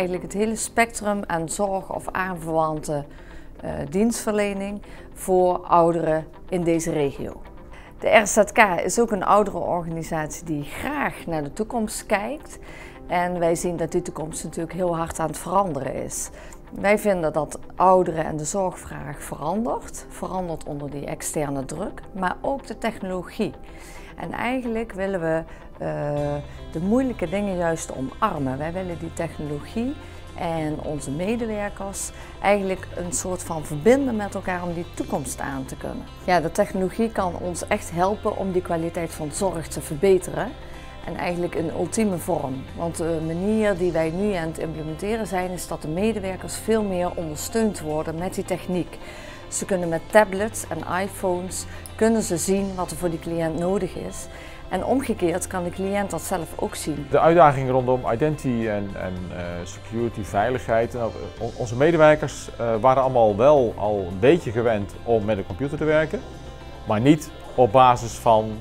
eigenlijk het hele spectrum aan zorg of aanverwante dienstverlening voor ouderen in deze regio. De RSZK is ook een ouderenorganisatie die graag naar de toekomst kijkt. En wij zien dat die toekomst natuurlijk heel hard aan het veranderen is. Wij vinden dat ouderen en de zorgvraag verandert onder die externe druk, maar ook de technologie. En eigenlijk willen we de moeilijke dingen juist omarmen. Wij willen die technologie en onze medewerkers eigenlijk een soort van verbinden met elkaar om die toekomst aan te kunnen. Ja, de technologie kan ons echt helpen om die kwaliteit van zorg te verbeteren. En eigenlijk een ultieme vorm. Want de manier die wij nu aan het implementeren zijn, is dat de medewerkers veel meer ondersteund worden met die techniek. Ze kunnen met tablets en iPhones zien wat er voor die cliënt nodig is. En omgekeerd kan de cliënt dat zelf ook zien. De uitdaging rondom identity en security, veiligheid. Onze medewerkers waren allemaal wel al een beetje gewend om met een computer te werken. Maar niet op basis van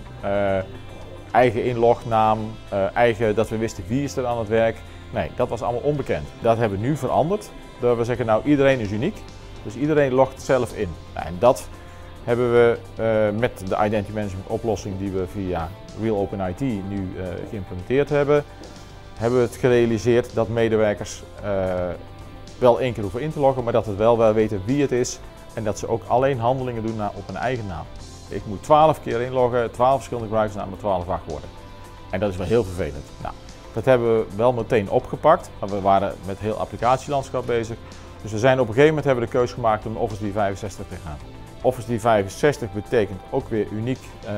eigen inlognaam, dat we wisten wie is er aan het werk. Nee, dat was allemaal onbekend. Dat hebben we nu veranderd. Dat we zeggen, nou, iedereen is uniek. Dus iedereen logt zelf in. En dat hebben we met de identity management oplossing die we via RealOpen IT nu geïmplementeerd hebben, we het gerealiseerd dat medewerkers wel 1 keer hoeven in te loggen, maar dat we wel weten wie het is en dat ze ook alleen handelingen doen op een eigen naam. Ik moet 12 keer inloggen, 12 verschillende gebruikersnamen, 12 wachtwoorden. En dat is wel heel vervelend. Nou, dat hebben we wel meteen opgepakt, maar we waren met heel applicatielandschap bezig. Dus we zijn op een gegeven moment hebben we de keuze gemaakt om Office 365 te gaan. Office 365 betekent ook weer uniek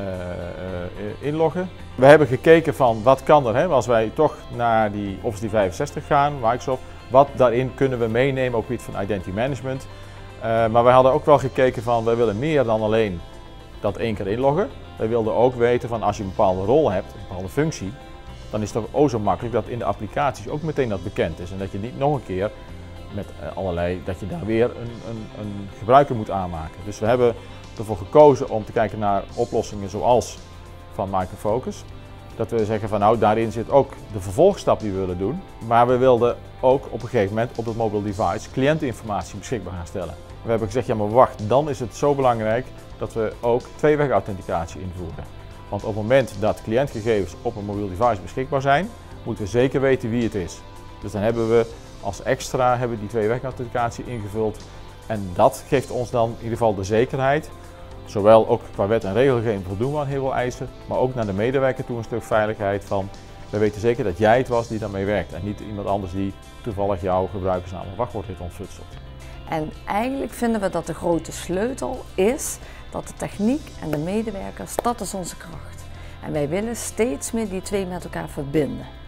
inloggen. We hebben gekeken van wat kan er, als wij toch naar die Office 365 gaan, Microsoft, wat daarin kunnen we meenemen op het gebied van identity management. Maar wij hadden ook wel gekeken van, wij willen meer dan alleen dat 1 keer inloggen. Wij wilden ook weten van als je een bepaalde rol hebt, een bepaalde functie, dan is het toch zo makkelijk dat in de applicaties ook meteen dat bekend is. En dat je niet nog een keer met dat je daar weer een gebruiker moet aanmaken. Dus we hebben ervoor gekozen om te kijken naar oplossingen zoals van Micro Focus. Dat we zeggen van nou, daarin zit ook de vervolgstap die we willen doen. Maar we wilden ook op een gegeven moment op het mobile device cliëntinformatie beschikbaar gaan stellen. We hebben gezegd, ja maar wacht, dan is het zo belangrijk dat we ook tweewegauthenticatie invoeren. Want op het moment dat cliëntgegevens op een mobiel device beschikbaar zijn, moeten we zeker weten wie het is. Dus dan hebben we als extra die tweewegauthenticatie ingevuld. En dat geeft ons dan in ieder geval de zekerheid, zowel ook qua wet en regelgeving voldoen we aan heel veel eisen, maar ook naar de medewerker toe een stuk veiligheid van, we weten zeker dat jij het was die daarmee werkt en niet iemand anders die toevallig jouw gebruikersnaam of wachtwoord heeft ontfutselt. En eigenlijk vinden we dat de grote sleutel is dat de techniek en de medewerkers, dat is onze kracht. En wij willen steeds meer die twee met elkaar verbinden.